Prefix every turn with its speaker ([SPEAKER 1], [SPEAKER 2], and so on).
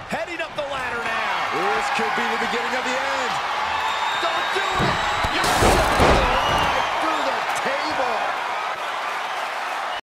[SPEAKER 1] Heading up the ladder now.
[SPEAKER 2] This could be the beginning of the end.
[SPEAKER 1] Don't do it!